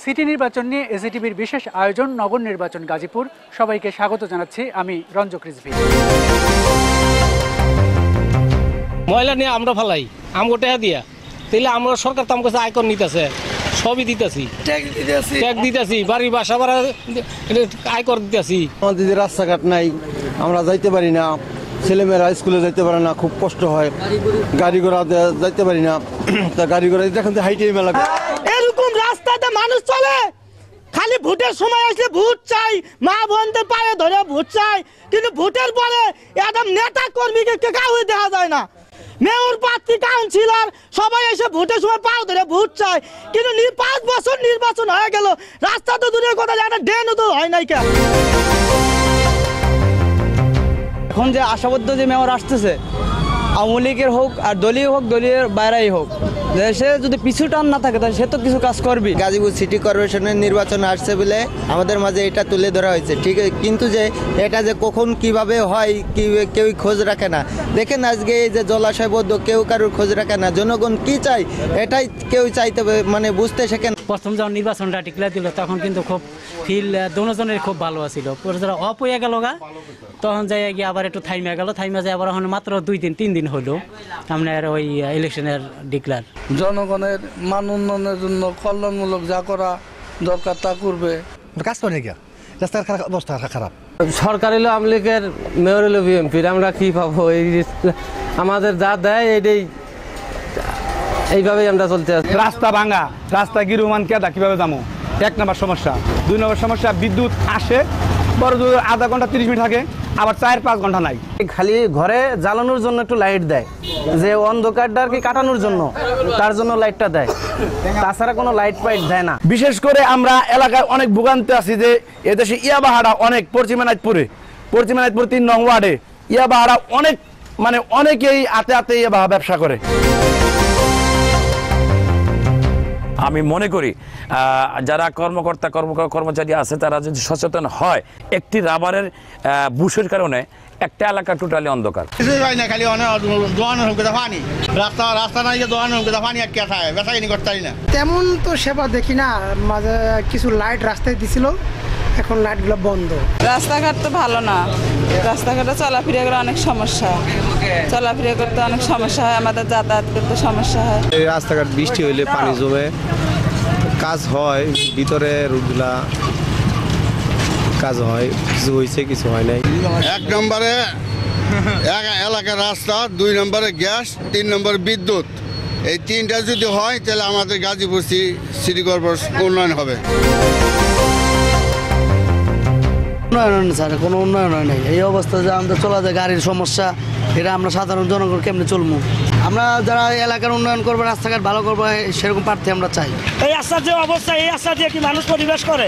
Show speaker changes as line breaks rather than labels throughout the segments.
City নির্বাচন নিয়ে এসিটিভির বিশেষ আয়োজন নগর নির্বাচন গাজীপুর। সবাইকে স্বাগত জানাচ্ছি আমি রঞ্জক রিজভী।
ময়লা নিয়ে আমরা ফালাই আমগো টাকা দিয়া তাইলে আমরা সরকার তো আমার কাছে আয়কর নিতেছে, সবই দিতেছি, ট্যাক্স দিতেছি, বাড়ি বাসা ভাড়া আয়কর দিতেছি।
আমাদের যে রাস্তাঘাট নাই, আমরা যাইতে পারি না, ছেলেমেয়েরা স্কুলে যাইতে পারে না, খুব কষ্ট হয়, গাড়ি ঘোড়া যাইতে পারি না। তা গাড়ি ঘোড়া দেখেন হাইটে মেলা
এরকম রাস্তাতে মানুষ চলে, খালি ভোটের সময় আসলে ভোট চাই, মা বোনদের পায়ে ধরে ভোট চাই, কিন্তু ভোটের পরে একদম নেতা কর্মীকে কাউকে দেখা যায় না। মেয়র প্রার্থী কাউন্সিলর সবাই এসে ভোটের সময় পাও ধরে ভোট চায়, কিন্তু 5 বছর নির্বাচন হয়ে গেল, রাস্তা তো দূরের কথা, একটা ড্রেনও তো হয় নাই কেন।
এখন যে আশাবদ্ধ যে মেয়র আসতেছে, আওয়ামী লীগের হোক আর দলীয় হোক, দলীয় বাইরেই হোক, সে যদি পিছু টান না থাকে তাহলে সে তো কিছু কাজ করবে।
গাজীপুর সিটি কর্পোরেশনের নির্বাচন আসছে বলে আমাদের মাঝে এটা তুলে ধরা হয়েছে, ঠিক, কিন্তু যে এটা যে কখন কিভাবে হয় কেউ খোঁজ রাখে না। দেখেন আজকে এই যে জলাশয়বদ্ধ, কেউ কারোর খোঁজ রাখে না। জনগণ কি চাই এটাই কেউ চাইতে মানে বুঝতে শেখেন।
প্রথম যখন নির্বাচনটা ডিক্লেয়ার দিল তখন কিন্তু খুব ফিল দুজনের খুব ভালো ছিল। অফ হয়ে গেল গা, তখন যাই গিয়ে আবার একটু থাইমা গেল, থাইমা যায় আবার এখন মাত্র 2-3 দিন হলো আপনার ওই ইলেকশনের ডিক্লেয়ার।
জনগণের মান উন্নয়নের জন্য কল্যাণমূলক যা করা দরকার তা করবে।
কাজ করে গিয়া রাস্তার অবস্থা খারাপ।
সরকার এলো আওয়ামী লীগের, মেয়র এলো বিএনপির, আমরা কি পাবো? এই আমাদের যা দেয় এটাই, এইভাবেই আমরা চলতে আছি।
রাস্তা ভাঙা, রাস্তা গিরুমান কেদা কিভাবে যাবো? 1 নম্বর সমস্যা। 2 নম্বর সমস্যা, বিদ্যুৎ আসে বড় আধা ঘন্টা 30 মিনিট থাকে, আবার 4-5 ঘন্টা নাই।
খালি ঘরে জ্বালানোর জন্য একটু লাইট দেয়, যে অন্ধকারটা আর কি কাটানোর জন্য, তার জন্য লাইটটা দেয়, তাছাড়া কোনো লাইট ফাইট দেয় না।
বিশেষ করে আমরা এলাকায় অনেক ভোগান্তি আছি যে এদেশে ইয়াবাহারা অনেক, পশ্চিম দিনাজপুর 3 নং ওয়ার্ডে ইয়াবাহারা অনেক, মানে অনেকেই হাতে ইয়াবাহা ব্যবসা করে।
আমি মনে করি যারা কর্মচারী আছে তারা যদি সচেতন হয়, একটি রাবারের বুশের কারণে একটা এলাকা টোটালি অন্ধকার।
তেমন তো সেবা দেখি না, মাঝে কিছু লাইট রাস্তায় দিছিল, এখন লাইটগুলো বন্ধ।
রাস্তাঘাট তো ভালো না, রাস্তাঘাটে চলাফেরা করে অনেক সমস্যা, চলাফেরা করতে অনেক সমস্যা হয়, আমাদের যাতায়াত করতে সমস্যা হয়।
এই রাস্তাঘাট বৃষ্টি হইলে পানি জমে, কাজ হয় ভিতরে, রোডগুলা কাজ হয়, কিছু হয়েছে কিছু হয় নাই।
1 নম্বরে এলাকার রাস্তা, 2 নম্বরে গ্যাস, 3 নম্বরে বিদ্যুৎ। এই 3টা যদি হয় তাহলে আমাদের গাজীপুর সিটি কর্পোরেশন উন্নয়ন হবে।
উন্নয়ন স্যার, কোনো উন্নয়ন হয় নাই। এই অবস্থায় যে আমাদের চলা যায়, গাড়ির সমস্যা, এটা আমরা সাধারণ জনগণ কেমনে চলবো? আমরা যারা এলাকার উন্নয়ন করবো, রাস্তাঘাট ভালো করবো, সেরকম প্রার্থী আমরা চাই।
এই রাস্তার যে অবস্থা, এই রাস্তা দিয়ে কি মানুষ পরিবেশ করে?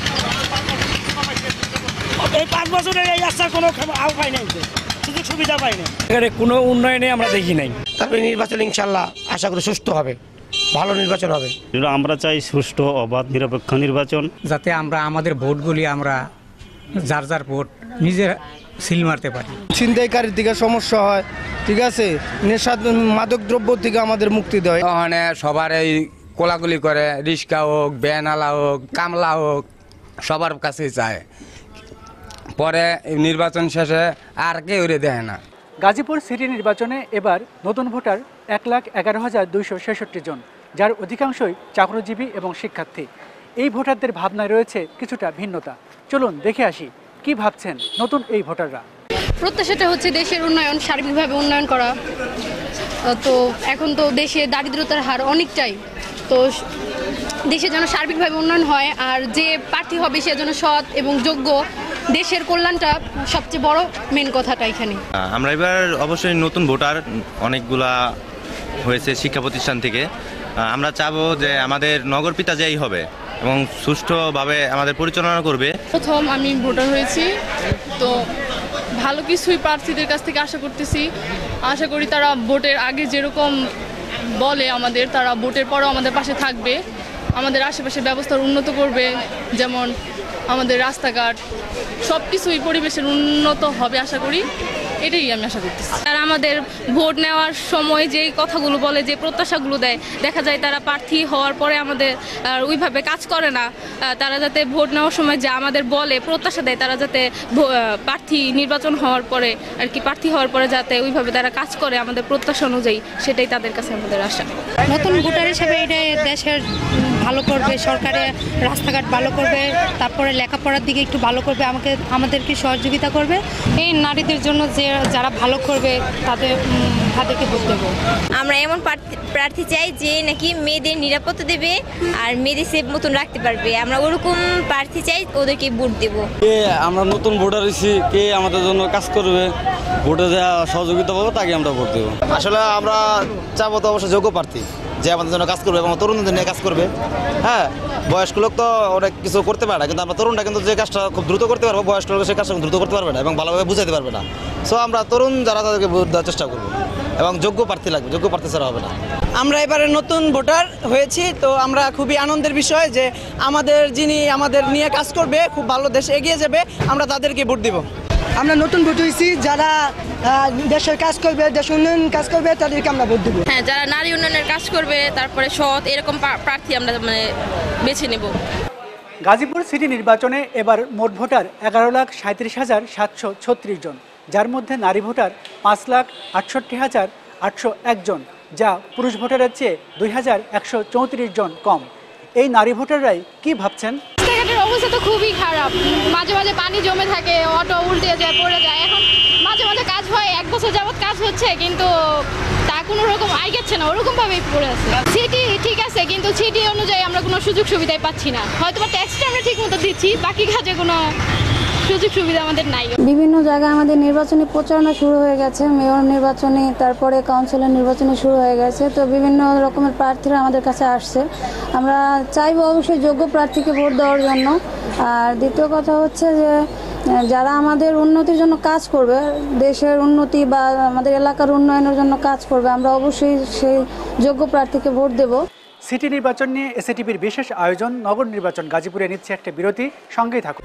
এই 5 বছরে এই রাস্তার কোনো আওতায় নেই, সুযোগ সুবিধা পাই না,
এখানে কোনো উন্নয়নে আমরা দেখি নাই।
তবে নির্বাচন ইনশাল্লাহ আশা করি সুষ্ঠু হবে, ভালো নির্বাচন হবে।
আমরা চাই সুষ্ঠু, অবাধ, নিরপেক্ষ নির্বাচন, যাতে আমরা আমাদের ভোটগুলি আমরা যার ভোট নিজে সিল মারতে পারি।
ছিনতাইকারীর থেকে সমস্যা হয়, ঠিক আছে, নেশা মাদক দ্রব্য থেকে আমাদের মুক্তি দেয়।
ওখানে সবার এই কোলাকুলি করে, রিক্সা হোক, ভ্যানওয়ালা হোক, কামলা হোক, সবার কাছে চায়, পরে নির্বাচন শেষে আর কেউ দেয় না।
গাজীপুর সিটি নির্বাচনে এবার নতুন ভোটার 1,11,266 জন, যার অধিকাংশই চাকরিজীবী এবং শিক্ষার্থী। এই ভোটারদের ভাবনায় রয়েছে কিছুটা ভিন্নতা। চলুন দেখে আসি কি ভাবছেন নতুন এই ভোটাররা।
প্রত্যাশাটা হচ্ছে দেশের উন্নয়ন, সার্বিকভাবে উন্নয়ন করা। তো এখন তো দেশে দারিদ্রতার হার অনেকটাই, তো দেশে যেন সার্বিকভাবে উন্নয়ন হয়, আর যে প্রার্থী হবে সে যেন সৎ এবং যোগ্য, দেশের কল্যাণটা সবচেয়ে বড় মেন কথাটা এখানে।
আমরা এবার অবশ্যই নতুন ভোটার অনেকগুলা হয়েছে শিক্ষা প্রতিষ্ঠান থেকে। আমরা চাবো যে আমাদের নগরপিতা যেই হবে এবং সুষ্ঠুভাবে আমাদের পরিচালনা করবে।
প্রথম আমি ভোটার হয়েছি, তো ভালো কিছুই প্রার্থীদের কাছ থেকে আশা করতেছি। আশা করি তারা ভোটের আগে যেরকম বলে আমাদের, তারা ভোটের পরেও আমাদের পাশে থাকবে, আমাদের আশেপাশের ব্যবস্থার উন্নত করবে, যেমন আমাদের রাস্তাঘাট সব কিছুই পরিবেশের উন্নত হবে আশা করি।
এটাই আমি আশা করতেছি। আর আমাদের ভোট নেওয়ার সময় যে কথাগুলো বলে, যে প্রত্যাশাগুলো দেয়, দেখা যায় তারা প্রার্থী হওয়ার পরে আমাদের ওইভাবে কাজ করে না। তারা যাতে ভোট নেওয়ার সময় যা আমাদের বলে, প্রত্যাশা দেয়, তারা যাতে প্রার্থী নির্বাচন হওয়ার পরে আর কি প্রার্থী হওয়ার পরে যাতে ওইভাবে তারা কাজ করে আমাদের প্রত্যাশা অনুযায়ী, সেটাই তাদের কাছে আমাদের আশা।
নতুন ভোটার হিসেবে এটা দেশের ভালো করবে, সরকারের রাস্তাঘাট ভালো করবে, তারপরে লেখাপড়ার দিকে একটু ভালো করবে, আমাদেরকে সহযোগিতা করবে। এই নারীদের জন্য যে যারা ভালো করবে তাদেরকে ভোট দেবো।
আমরা এমন প্রার্থী চাই যে নাকি মেয়েদের নিরাপত্তা দেবে আর মেয়েদের সেফ মতন রাখতে পারবে। আমরা ওরকম প্রার্থী চাই, ওদেরকে ভোট দেবো।
আমরা নতুন ভোটার হয়েছি, কে আমাদের জন্য কাজ করবে, ভোটে যা সহযোগিতা পাবো তাকে আমরা ভোট দেবো।
আসলে আমরা চাবো তো অবশ্যই যোগ্য প্রার্থী যে আমাদের জন্য কাজ করবে এবং তরুণদের নিয়ে কাজ করবে। হ্যাঁ, বয়স্ক লোক তো অনেক কিছু করতে পারে না, কিন্তু আমরা তরুণরা কিন্তু যে কাজটা খুব দ্রুত করতে পারবো, বয়স্ক লোক সেই কাজটা দ্রুত করতে পারবে না এবং ভালোভাবে বুঝাতে পারবে না। সো আমরা তরুণ যারা তাদেরকে ভোট দেওয়ার চেষ্টা করবো এবং যোগ্য প্রার্থী লাগবে, যোগ্য প্রার্থী ছাড়া হবে না।
আমরা এবারে নতুন ভোটার হয়েছি, তো আমরা খুবই আনন্দের বিষয় যে যিনি আমাদের নিয়ে কাজ করবে, খুব ভালো দেশ এগিয়ে যাবে, আমরা তাদেরকে ভোট দিব।
আমরা নতুন ভোট হয়েছি, যারা দেশের কাজ করবে, দেশ উন্নয়ন কাজ করবে, তাদেরকে আমরা ভোট দেবো।
হ্যাঁ, যারা নারী উন্নয়নের কাজ করবে, তারপরে সৎ, এরকম প্রার্থী আমরা বেছে নেব।
গাজীপুর সিটি নির্বাচনে এবার মোট ভোটার 11,37,736 জন, যার মধ্যে নারী ভোটার 5,68,801 জন, যা পুরুষ ভোটারের চেয়ে 2,134 জন কম। এই নারী ভোটাররাই কি ভাবছেন?
রাস্তাঘাটের অবস্থা তো খুবই খারাপ, মাঝে মাঝে পানি জমে থাকে, অটো উল্টে যায়, পড়ে যায়। এখন মাঝে মাঝে কাজ হয়, 1 বছর যাবৎ কাজ হচ্ছে, কিন্তু তা কোনো রকম আইগাচ্ছে না, ওরকমভাবেই পড়ে আছে। সিটি ঠিক আছে, কিন্তু সিটি অনুযায়ী আমরা কোনো সুযোগ সুবিধাই পাচ্ছি না। হয়তো বা ট্যাক্সটা আমরা ঠিক মতো দিচ্ছি, বাকি কাজে কোনো সুযোগ সুবিধা আমাদের নাই।
বিভিন্ন জায়গায় আমাদের নির্বাচনী প্রচারণা শুরু হয়ে গেছে, মেয়র নির্বাচনী, তারপরে কাউন্সিলর নির্বাচনী শুরু হয়ে গেছে। তো বিভিন্ন রকমের প্রার্থীরা আমাদের কাছে আসছে। আমরা চাইবো অবশ্যই যোগ্য প্রার্থীকে ভোট দেওয়ার জন্য। আর দ্বিতীয় কথা হচ্ছে যে যারা আমাদের উন্নতির জন্য কাজ করবে, দেশের উন্নতি বা আমাদের এলাকার উন্নয়নের জন্য কাজ করবে, আমরা অবশ্যই সেই যোগ্য প্রার্থীকে ভোট দেব।
সিটি নির্বাচন নিয়ে এসএটিভির বিশেষ আয়োজন নগর নির্বাচন গাজীপুরে নিচ্ছে একটা বিরতি, সঙ্গেই থাকুন।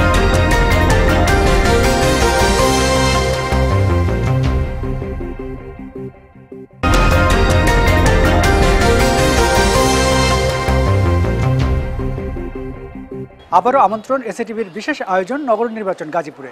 আবারও আমন্ত্রণ এসএটিভির বিশেষ আয়োজন নগর নির্বাচন গাজীপুরে।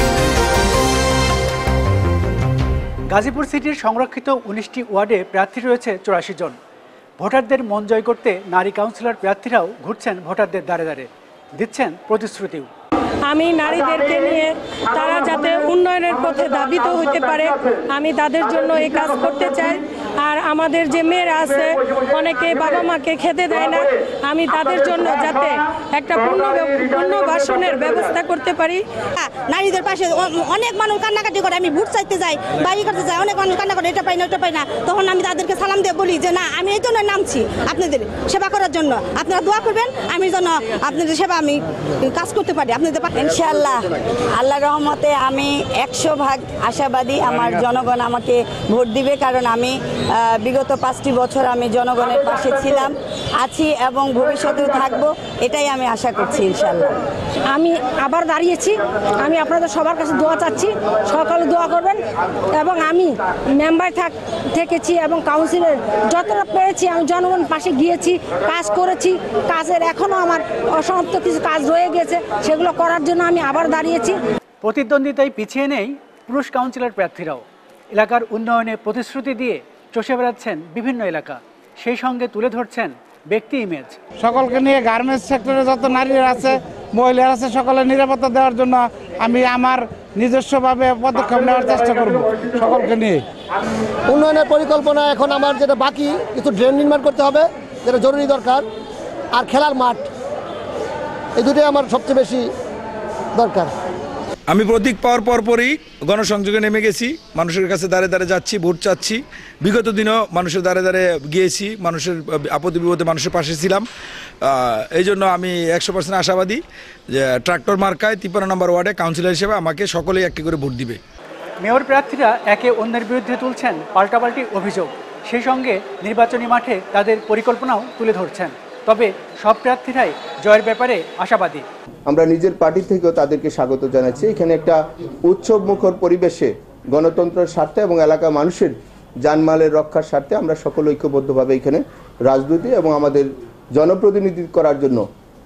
গাজীপুর সিটির সংরক্ষিত 19টি ওয়ার্ডে প্রার্থী রয়েছে 84 জন। ভোটারদের মন জয় করতে নারী কাউন্সিলর প্রার্থীরাও ঘুরছেন ভোটারদের দ্বারে দ্বারে, দিচ্ছেন প্রতিশ্রুতিও।
আমি নারীদেরকে নিয়ে তারা যাতে উন্নয়নের পথে ধাবিত হতে পারে, আমি তাদের জন্য এই কাজ করতে চাই। আর আমাদের যে মেয়েরা আছে, অনেকে বাবা মাকে খেতে দেয় না, আমি তাদের জন্য যাতে একটা পুনর্বাসনের ব্যবস্থা করতে পারি।
নারীদের পাশে অনেক মানুষ কান্নাকাটি করে, আমি ভোট চাইতে যাই, বাড়ি করতে যাই, অনেক মানুষ কান্না করে, এটা পাই না ওটা পাই না। তখন আমি তাদেরকে সালাম দিয়ে বলি যে না, আমি এই জন্য নামছি আপনাদের সেবা করার জন্য, আপনারা দোয়া করবেন আমি যেন আপনাদের সেবা আমি কাজ করতে পারি আপনাদের।
ইনশাআল্লাহ, আল্লাহ রহমতে আমি 100% আশাবাদী আমার জনগণ আমাকে ভোট দিবে, কারণ আমি বিগত 5টি বছর আমি জনগণের পাশে ছিলাম, আছি এবং ভবিষ্যতেও থাকবো, এটাই আমি আশা করছি ইনশাআল্লাহ।
আমি আবার দাঁড়িয়েছি, আমি আপনাদের সবার কাছে দোয়া চাচ্ছি, সকালে দোয়া করবেন। এবং আমি মেম্বার থেকেছি এবং কাউন্সিলের যতটা পেরেছি আমি জনগণ পাশে গিয়েছি, কাজ করেছি। কাজের এখনও আমার অসমাপ্ত কিছু কাজ রয়ে গেছে, সেগুলো করার জন্য আমি আবার দাঁড়িয়েছি।
প্রতিদ্বন্দ্বিতায় পিছিয়ে নেই পুরুষ কাউন্সিলর প্রার্থীরাও। এলাকার উন্নয়নে প্রতিশ্রুতি দিয়ে চষে বেড়াচ্ছেন বিভিন্ন এলাকা, সেই সঙ্গে তুলে ধরছেন ব্যক্তি ইমেজ।
সকলকে নিয়ে গার্মেন্টস সেক্টরে যত নারীরা আছে, মহিলারা আছে, সকলের নিরাপত্তা দেওয়ার জন্য আমি আমার নিজস্বভাবে পদক্ষেপ নেওয়ার চেষ্টা করব সকলকে নিয়ে।
উন্নয়নের পরিকল্পনা এখন আমার যেটা বাকি, কিছু ড্রেন নির্মাণ করতে হবে, যেটা জরুরি দরকার, আর খেলার মাঠ, এই দুটোই আমার সবচেয়ে বেশি দরকার।
আমি প্রতীক পাওয়ার পরপরই গণসংযোগে নেমে গেছি, মানুষের কাছে দাঁড়ে দাঁড়ে যাচ্ছি, ভোট চাচ্ছি। বিগত দিনও মানুষের দাঁড়ে দাঁড়ে গিয়েছি, মানুষের আপদে বিপদে মানুষের পাশে ছিলাম। এই জন্য আমি 100% আশাবাদী যে ট্রাক্টর মার্কায় 53 নম্বর ওয়ার্ডে কাউন্সিলর হিসেবে আমাকে সকলেই একটি করে ভোট দিবে।
মেয়র প্রার্থীরা একে অন্যের বিরুদ্ধে তুলছেন পাল্টাপাল্টি অভিযোগ, সেই সঙ্গে নির্বাচনী মাঠে তাদের পরিকল্পনাও তুলে ধরছেন। তবে সব প্রার্থীরাই জয়ের ব্যাপারে আশাবাদী।
আমরা নিজের পার্টি থেকেও তাদেরকে স্বাগত জানাচ্ছি। এখানে একটা উৎসব মুখর পরিবেশে
গণতন্ত্রের স্বার্থে এবং এলাকার মানুষের জানমালের রক্ষার স্বার্থে আমরা সকলে ঐক্যবদ্ধভাবে এখানে রাজনীতি এবং আমাদের জনপ্রতিনিধি করার জন্য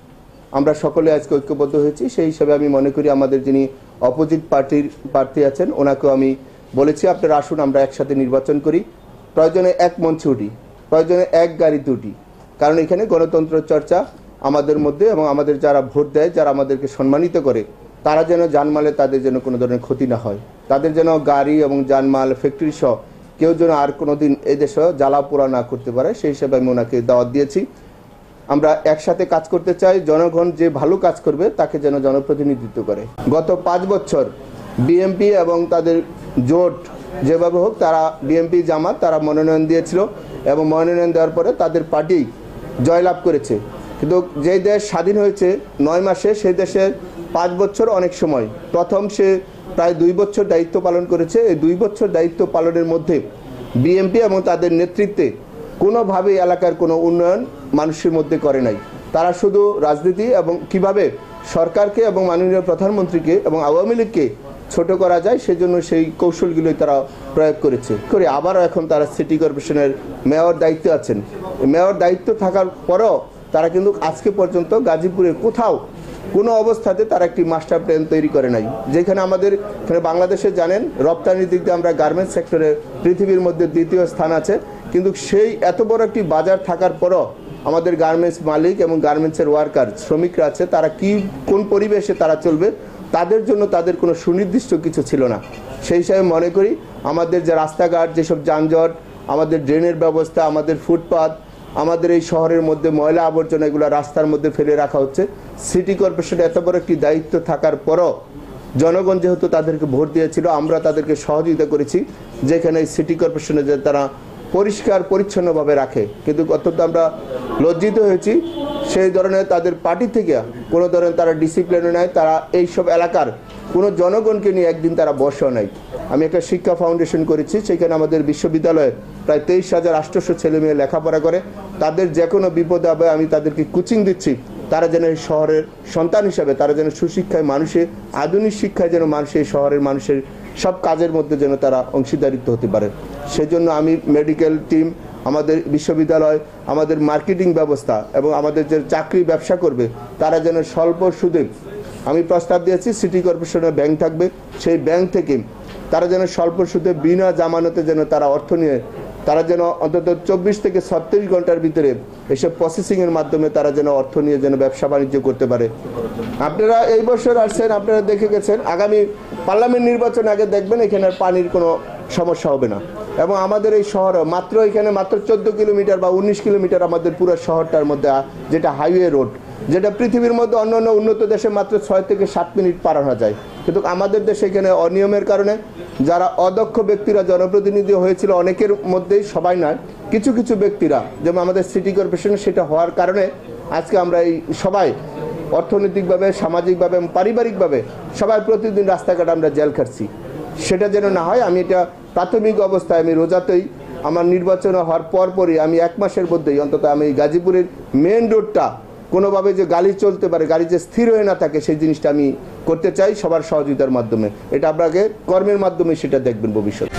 আমরা সকলে আজকে ঐক্যবদ্ধ হয়েছি। সেই হিসাবে আমি মনে করি আমাদের যিনি অপোজিট পার্টির প্রার্থী আছেন ওনাকেও আমি বলেছি আপনারা আসুন আমরা একসাথে নির্বাচন করি, প্রয়োজনে এক মঞ্চে উঠি, প্রয়োজনে এক গাড়িতে উঠি, কারণ এখানে গণতন্ত্র চর্চা আমাদের মধ্যে এবং আমাদের যারা ভোট দেয়, যারা আমাদেরকে সম্মানিত করে, তারা যেন জানমালে তাদের যেন কোনো ধরনের ক্ষতি না হয়, তাদের যেন গাড়ি এবং জানমাল ফ্যাক্টরি সহ কেউ যেন আর কোনো দিন এদেশে জ্বালা পোড়া না করতে পারে, সেই হিসাবে আমি ওনাকে দাওয়াত দিয়েছি। আমরা একসাথে কাজ করতে চাই, জনগণ যে ভালো কাজ করবে তাকে যেন জনপ্রতিনিধিত্ব করে। গত 5 বছর বিএনপি এবং তাদের জোট যেভাবে হোক, তারা বিএনপি জামাত তারা মনোনয়ন দিয়েছিল এবং মনোনয়ন দেওয়ার পরে তাদের পার্টি জয়লাভ করেছে। কিন্তু যে দেশ স্বাধীন হয়েছে 9 মাসে, সেই দেশের 5 বছর অনেক সময়। প্রথম সে প্রায় 2 বছর দায়িত্ব পালন করেছে। এই 2 বছর দায়িত্ব পালনের মধ্যে বিএনপি এবং তাদের নেতৃত্বে কোনোভাবেই এলাকার কোনো উন্নয়ন মানুষের মধ্যে করে নাই। তারা শুধু রাজনীতি এবং কিভাবে সরকারকে এবং মাননীয় প্রধানমন্ত্রীকে এবং আওয়ামী লীগকে ছোট করা যায় সেজন্য সেই কৌশলগুলোই তারা প্রয়োগ করেছে। আবারও এখন তারা সিটি কর্পোরেশনের মেয়র দায়িত্বে আছেন। মেয়র দায়িত্ব থাকার পরও তারা কিন্তু আজকে পর্যন্ত গাজীপুরের কোথাও কোনো অবস্থাতে তারা একটি মাস্টার প্ল্যান তৈরি করে নাই। যেখানে আমাদের এখানে বাংলাদেশে জানেন রপ্তানির দিক দিয়ে আমরা গার্মেন্টস সেক্টরে পৃথিবীর মধ্যে 2য় স্থান আছে, কিন্তু সেই এত বড় একটি বাজার থাকার পরও আমাদের গার্মেন্টস মালিক এবং গার্মেন্টসের ওয়ার্কার শ্রমিকরা আছে, তারা কোন পরিবেশে তারা চলবে তাদের জন্য তাদের কোনো সুনির্দিষ্ট কিছু ছিল না। সেই হিসাবে মনে করি আমাদের যে রাস্তাঘাট, যেসব যানজট, আমাদের ড্রেনের ব্যবস্থা, আমাদের ফুটপাথ, আমাদের এই শহরের মধ্যে ময়লা আবর্জনা এগুলো রাস্তার মধ্যে ফেলে রাখা হচ্ছে। সিটি কর্পোরেশনের এত বড় একটি দায়িত্ব থাকার পরও জনগণ যেহেতু তাদেরকে ভোট দিয়েছিল, আমরা তাদেরকে সহযোগিতা করেছি যেখানে সিটি কর্পোরেশনে যে তারা পরিষ্কার পরিচ্ছন্নভাবে রাখে। কিন্তু অত্যন্ত আমরা লজ্জিত হয়েছি সেই ধরনের তাদের পার্টি থেকে কোনো ধরনের তারা ডিসিপ্লিনও নেয়, তারা এইসব এলাকার কোনো জনগণকে নিয়ে একদিন তারা বসেও নেয়। আমি একটা শিক্ষা ফাউন্ডেশন করেছি, সেখানে আমাদের বিশ্ববিদ্যালয়ে প্রায় 23,800 ছেলে মেয়ে লেখাপড়া করে। তাদের যে কোনো বিপদে হবে আমি তাদেরকে কোচিং দিচ্ছি, তারা যেন এই শহরের সন্তান হিসাবে তারা যেন সুশিক্ষায় মানুষের আধুনিক শিক্ষায় যেন মানুষের শহরের মানুষের সব কাজের মধ্যে যেন তারা অংশীদারিত্ব হতে পারে। সেজন্য আমি মেডিকেল টিম, আমাদের বিশ্ববিদ্যালয়, আমাদের মার্কেটিং ব্যবস্থা এবং আমাদের যে চাকরি ব্যবসা করবে তারা যেন স্বল্প সুদে, আমি প্রস্তাব দিয়েছি সিটি কর্পোরেশনের ব্যাংক থাকবে, সেই ব্যাংক থেকে তারা যেন স্বল্প সুদে বিনা জামানতে যেন তারা অর্থ নিয়ে তারা যেন অন্তত 24 থেকে 36 ঘন্টার ভিতরে এসব প্রসেসিংয়ের মাধ্যমে তারা যেন অর্থ নিয়ে যেন ব্যবসা বাণিজ্য করতে পারে। আপনারা এই বছর আসছেন, আপনারা দেখে গেছেন, আগামী পার্লামেন্ট নির্বাচন আগে দেখবেন এখানে পানির কোনো সমস্যা হবে না। এবং আমাদের এই শহর এখানে মাত্র 14 কিলোমিটার বা 19 কিলোমিটার আমাদের পুরো শহরটার মধ্যে, যেটা হাইওয়ে রোড, যেটা পৃথিবীর মধ্যে অন্যান্য উন্নত দেশে মাত্র 6 থেকে 7 মিনিট পার হওয়া যায়। কিন্তু আমাদের দেশে এখানে অনিয়মের কারণে যারা অদক্ষ ব্যক্তিরা জনপ্রতিনিধি হয়েছিল, অনেকের মধ্যেই, সবাই নয়, কিছু কিছু ব্যক্তিরা, যেমন আমাদের সিটি কর্পোরেশনে সেটা হওয়ার কারণে আজকে আমরা এই সবাই অর্থনৈতিকভাবে, সামাজিকভাবে এবং পারিবারিকভাবে সবাই প্রতিদিন রাস্তাঘাট আমরা জেল খাটছি। সেটা যেন না হয়, আমি এটা প্রাথমিক অবস্থায় আমি রোজাতেই আমার নির্বাচন হওয়ার পরপরই আমি 1 মাসের মধ্যেই অন্তত আমি গাজীপুরের মেন রোডটা কোনোভাবে যে গাড়ি চলতে পারে, গাড়ি যে স্থির হয়ে না থাকে, সেই জিনিসটা আমি করতে চাই সবার সহযোগিতার মাধ্যমে। এটা আপনাকে কর্মের মাধ্যমে সেটা দেখবেন ভবিষ্যতে।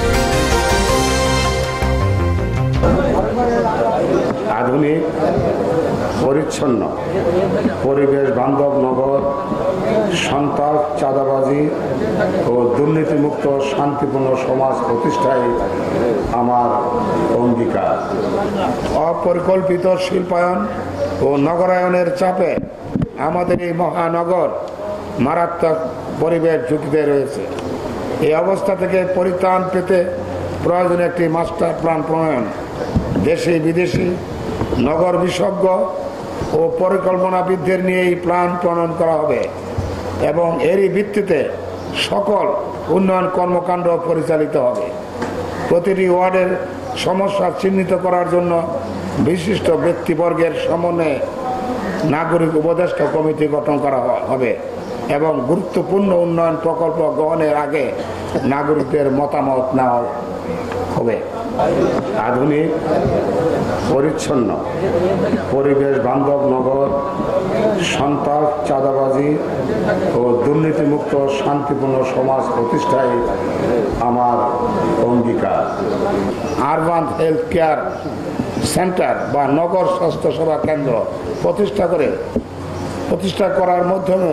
আধুনিক, পরিচ্ছন্ন, পরিবেশ বান্ধব নগর, সন্ত্রাস, চাঁদাবাজি ও দুর্নীতিমুক্ত শান্তিপূর্ণ সমাজ প্রতিষ্ঠায় আমার অঙ্গীকার। অপরিকল্পিত শিল্পায়ন ও নগরায়নের চাপে আমাদের এই মহানগর মারাত্মক পরিবেশ ঝুঁকিতে রয়েছে। এই অবস্থা থেকে পরিত্রাণ পেতে প্রয়োজনে একটি মাস্টার প্ল্যান প্রণয়ন, দেশি বিদেশি নগর বিশেষজ্ঞ ও পরিকল্পনাবিদদের নিয়ে এই প্ল্যান প্রণয়ন করা হবে এবং এরই ভিত্তিতে সকল উন্নয়ন কর্মকাণ্ড পরিচালিত হবে। প্রতিটি ওয়ার্ডের সমস্যা চিহ্নিত করার জন্য বিশিষ্ট ব্যক্তিবর্গের সমন্বয়ে নাগরিক উপদেষ্টা কমিটি গঠন করা হবে এবং গুরুত্বপূর্ণ উন্নয়ন প্রকল্প গ্রহণের আগে নাগরিকদের মতামত নেওয়া হবে। আধুনিক, পরিচ্ছন্ন পরিবেশ বান্ধব নগর, সন্ত্রাস, চাঁদাবাজি ও দুর্নীতিমুক্ত শান্তিপূর্ণ সমাজ প্রতিষ্ঠায় আমার অঙ্গীকার।
আরবান হেলথ কেয়ার সেন্টার বা নগর স্বাস্থ্যসেবা কেন্দ্র প্রতিষ্ঠা করার মাধ্যমে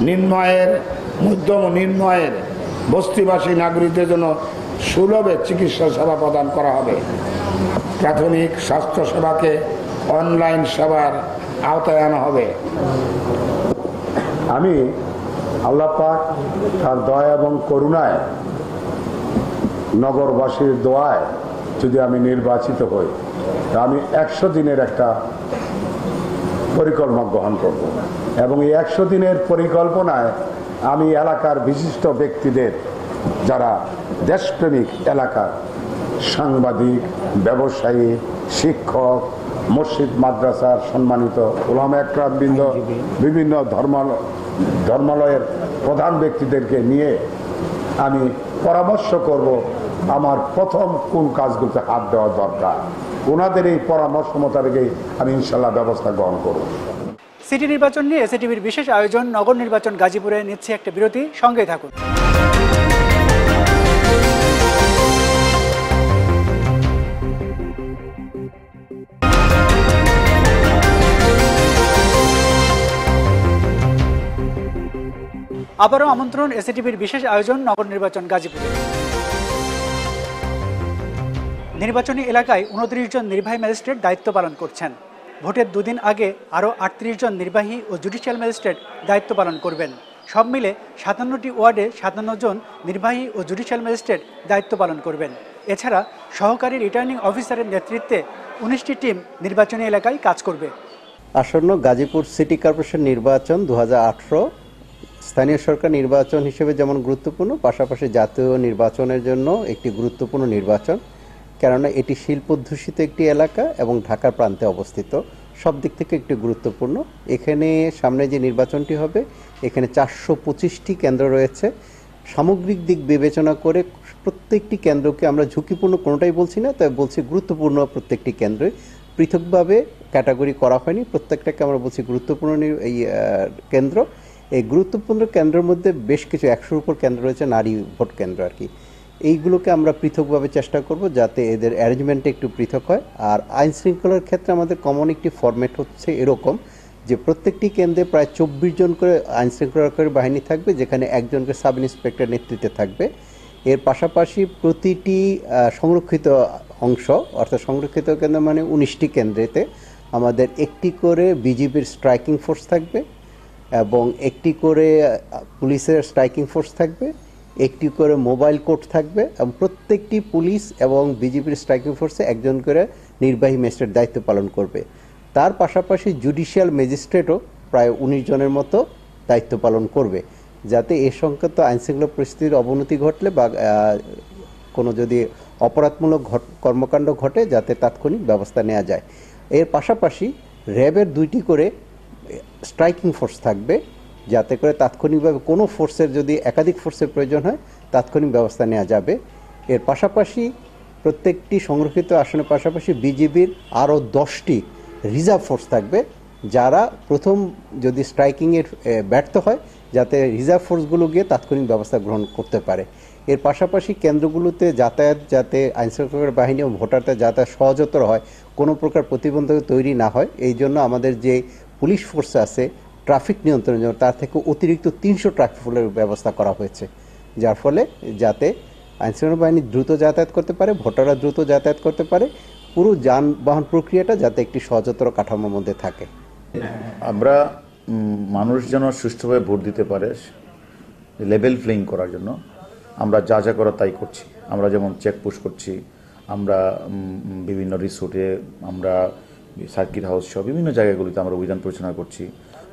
নিম্নয়ের বস্তিবাসী নাগরিকদের জন্য সুলভে চিকিৎসা সেবা প্রদান করা হবে। প্রাথমিক স্বাস্থ্য সেবাকে অনলাইন সেবার আওতায় আনা হবে।
আমি আল্লাহ পাক তার দয়া এবং করুণায় নগরবাসীর দোয়ায় যদি আমি নির্বাচিত হই, তা আমি 100 দিনের একটা পরিকল্পনা গ্রহণ করব এবং এই 100 দিনের পরিকল্পনায় আমি এলাকার বিশিষ্ট ব্যক্তিদের, যারা দেশপ্রেমিক এলাকার সাংবাদিক, ব্যবসায়ী, শিক্ষক, মসজিদ মাদ্রাসার সম্মানিত উলামা একরামবৃন্দ, বিভিন্ন ধর্মালয়ের প্রধান ব্যক্তিদেরকে নিয়ে আমি পরামর্শ করব আমার প্রথম কোন কাজগুলোতে হাত দেওয়া দরকার। ওনাদের এই পরামর্শ মোতাবেকই আমি ইনশাল্লাহ ব্যবস্থা গ্রহণ করব।
সিটি নির্বাচন নিয়ে এসএটিভির বিশেষ আয়োজন নগর নির্বাচন গাজীপুরে নিচ্ছে একটা বিরতি, সঙ্গেই থাকুন। আবারও আমন্ত্রণ এসএটিভির বিশেষ আয়োজন নগর নির্বাচন গাজীপুরে। নির্বাচনী এলাকায় 29 জন নির্বাহী ম্যাজিস্ট্রেট দায়িত্ব পালন করছেন। ভোটের দুদিন আগে আরও 38 জন নির্বাহী ও জুডিশিয়াল ম্যাজিস্ট্রেট দায়িত্ব পালন করবেন। সব মিলে 57টি ওয়ার্ডে 57 জন নির্বাহী ও জুডিশিয়াল ম্যাজিস্ট্রেট দায়িত্ব পালন করবেন। এছাড়া সহকারী রিটার্নিং অফিসারের নেতৃত্বে 19টি টিম নির্বাচনী এলাকায় কাজ করবে।
আসন্ন গাজীপুর সিটি কর্পোরেশন নির্বাচন 2018 স্থানীয় সরকার নির্বাচন হিসেবে যেমন গুরুত্বপূর্ণ, পাশাপাশি জাতীয় নির্বাচনের জন্য একটি গুরুত্বপূর্ণ নির্বাচন, কেননা এটি শিল্পোদ্ধূষিত একটি এলাকা এবং ঢাকার প্রান্তে অবস্থিত। সব দিক থেকে একটি গুরুত্বপূর্ণ। এখানে সামনে যে নির্বাচনটি হবে, এখানে 425টি কেন্দ্র রয়েছে। সামগ্রিক দিক বিবেচনা করে প্রত্যেকটি কেন্দ্রকে আমরা ঝুঁকিপূর্ণ কোনোটাই বলছি না, তবে বলছি গুরুত্বপূর্ণ। প্রত্যেকটি কেন্দ্রে পৃথকভাবে ক্যাটাগরি করা হয়নি, প্রত্যেকটাকে আমরা বলছি গুরুত্বপূর্ণ এই কেন্দ্র। এই গুরুত্বপূর্ণ কেন্দ্রের মধ্যে বেশ কিছু 100-এর উপর কেন্দ্র রয়েছে নারী ভোট কেন্দ্র আর কি। এইগুলোকে আমরা পৃথকভাবে চেষ্টা করব যাতে এদের অ্যারেঞ্জমেন্টটা একটু পৃথক হয়। আর আইন শৃঙ্খলার ক্ষেত্রে আমাদের কমন একটি ফরম্যাট হচ্ছে এরকম যে প্রত্যেকটি কেন্দ্রে প্রায় 24 জন করে আইন শৃঙ্খলাকারী বাহিনী থাকবে, যেখানে একজনকে সাব ইন্সপেক্টর নেতৃত্বে থাকবে। এর পাশাপাশি প্রতিটি সংরক্ষিত অংশ, অর্থাৎ সংরক্ষিত কেন্দ্র মানে 19টি কেন্দ্রেতে আমাদের একটি করে বিজিবির স্ট্রাইকিং ফোর্স থাকবে এবং একটি করে পুলিশের স্ট্রাইকিং ফোর্স থাকবে, একটি করে মোবাইল কোর্ট থাকবে এবং প্রত্যেকটি পুলিশ এবং বিজিবির স্ট্রাইকিং ফোর্সে একজন করে নির্বাহী ম্যাজিস্ট্রেট দায়িত্ব পালন করবে। তার পাশাপাশি জুডিশিয়াল ম্যাজিস্ট্রেটও প্রায় 19 জনের মতো দায়িত্ব পালন করবে, যাতে এ সংক্রান্ত আইনশৃঙ্খলা পরিস্থিতির অবনতি ঘটলে বা কোনো যদি অপরাধমূলক কর্মকাণ্ড ঘটে যাতে তাৎক্ষণিক ব্যবস্থা নেওয়া যায়। এর পাশাপাশি র্যাবের 2টি করে স্ট্রাইকিং ফোর্স থাকবে, যাতে করে তাৎক্ষণিকভাবে কোনো ফোর্সের যদি একাধিক ফোর্সের প্রয়োজন হয় তাৎক্ষণিক ব্যবস্থা নেওয়া যাবে। এর পাশাপাশি প্রত্যেকটি সংরক্ষিত আসনের পাশাপাশি বিজিবির আরও 10টি রিজার্ভ ফোর্স থাকবে, যারা প্রথম যদি স্ট্রাইকিংয়ের ব্যর্থ হয় যাতে রিজার্ভ ফোর্সগুলো গিয়ে তাৎক্ষণিক ব্যবস্থা গ্রহণ করতে পারে। এর পাশাপাশি কেন্দ্রগুলোতে যাতায়াত যাতে আইনশৃঙ্খলা বাহিনী এবং ভোটারদের যাতায়াত সহজতর হয়, কোনো প্রকার প্রতিবন্ধকতা তৈরি না হয়, এই জন্য আমাদের যে পুলিশ ফোর্স আছে ট্রাফিক নিয়ন্ত্রণের জন্য তার থেকে অতিরিক্ত 300 ট্রাফিক পুলিশের ব্যবস্থা করা হয়েছে, যার ফলে যাতে আইনশৃঙ্খলা বাহিনী দ্রুত যাতায়াত করতে পারে, ভোটাররা দ্রুত যাতায়াত করতে পারে, পুরো যানবাহন প্রক্রিয়াটা যাতে একটি সহজতর কাঠামোর মধ্যে থাকে।
আমরা মানুষ যেন সুষ্ঠুভাবে ভোট দিতে পারে, লেভেল প্লেইং করার জন্য আমরা যা যা করা তাই করছি। আমরা যেমন চেকপোস্ট করছি, আমরা বিভিন্ন রিসোর্টে, আমরা সার্কিট হাউস সহ বিভিন্ন জায়গাগুলিতে আমরা অভিযান পরিচালনা করছি।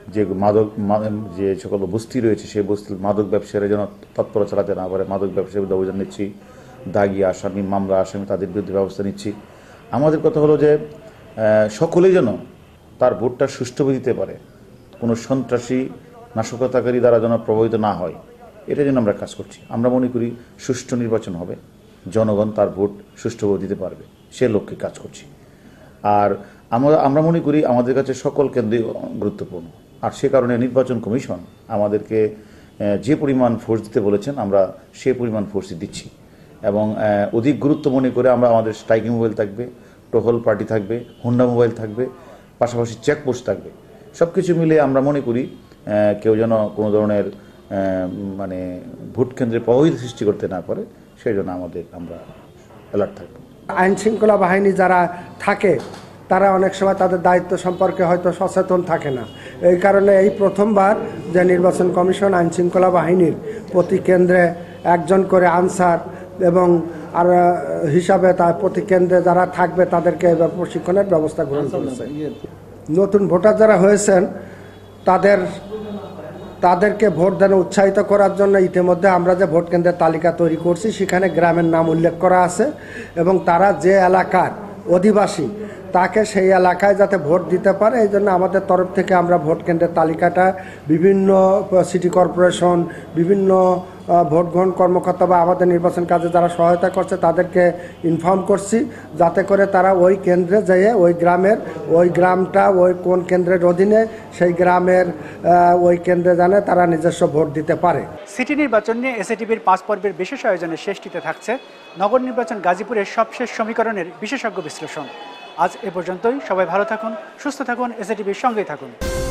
যে সকল বস্তি রয়েছে সেই বস্তির মাদক ব্যবসায়ীরা যেন তৎপর চালাতে না পারে, মাদক ব্যবসায়ীর বিরুদ্ধে অভিযান নিচ্ছি। দাগি আসামি, মামলা আসামি, তাদের বিরুদ্ধে ব্যবস্থা নিচ্ছি। আমাদের কথা হলো যে সকলেই যেন তার ভোটটা সুষ্ঠুভাবে দিতে পারে, কোনো সন্ত্রাসী নাশকতাকারী দ্বারা যেন প্রভাবিত না হয়, এটা যেন আমরা কাজ করছি। আমরা মনে করি সুষ্ঠু নির্বাচন হবে, জনগণ তার ভোট সুষ্ঠুভাবে দিতে পারবে, সে লক্ষ্যে কাজ করছি। আর আমরা মনে করি আমাদের কাছে সকল কেন্দ্রই গুরুত্বপূর্ণ, আর সে কারণে নির্বাচন কমিশন আমাদেরকে যে পরিমাণ ফোর্স দিতে বলেছেন আমরা সে পরিমাণ ফোর্সই দিচ্ছি। এবং অধিক গুরুত্ব মনে করে আমরা আমাদের স্ট্রাইকিং মোবাইল থাকবে, টহল পার্টি থাকবে, হুন্ডা মোবাইল থাকবে, পাশাপাশি চেকপোস্ট থাকবে। সব কিছু মিলে আমরা মনে করি কেউ যেন কোনো ধরনের মানে ভোট কেন্দ্রে প্রভাবিত সৃষ্টি করতে না পারে, সেই জন্য আমরা অ্যালার্ট থাকব।
আইন শৃঙ্খলা বাহিনী যারা থাকে তারা অনেক সময় তাদের দায়িত্ব সম্পর্কে হয়তো সচেতন থাকে না। এই কারণে এই প্রথমবার যে নির্বাচন কমিশন আইন শৃঙ্খলা বাহিনীর প্রতি কেন্দ্রে একজন করে আনসার এবং আর হিসাবে তার প্রতি কেন্দ্রে যারা থাকবে তাদেরকে প্রশিক্ষণের ব্যবস্থা গ্রহণ করেছে। নতুন ভোটার যারা হয়েছেন তাদেরকে ভোট দানে উৎসাহিত করার জন্য ইতিমধ্যে আমরা যে ভোট কেন্দ্রের তালিকা তৈরি করছি সেখানে গ্রামের নাম উল্লেখ করা আছে এবং তারা যে এলাকার অধিবাসী তাকে সেই এলাকায় যাতে ভোট দিতে পারে এই জন্য আমাদের তরফ থেকে আমরা ভোট কেন্দ্রের তালিকাটা বিভিন্ন সিটি কর্পোরেশন, বিভিন্ন ভোট গ্রহণ কর্মকর্তা বা আমাদের নির্বাচন কাজে যারা সহায়তা করছে তাদেরকে ইনফর্ম করছি, যাতে করে তারা ওই কেন্দ্রে যেয়ে ওই গ্রামটা ওই কোন কেন্দ্রের অধীনে সেই গ্রামের ওই কেন্দ্রে জানে তারা নিজস্ব ভোট দিতে পারে।
সিটি নির্বাচন নিয়ে এসএটিভির 5 পর্বের বিশেষ আয়োজনের শেষটিতে থাকছে নগর নির্বাচন গাজীপুরের সবশেষ সমীকরণের বিশেষজ্ঞ বিশ্লেষণ। আজ এ পর্যন্তই। সবাই ভালো থাকুন, সুস্থ থাকুন, এসএটিভির সঙ্গেই থাকুন।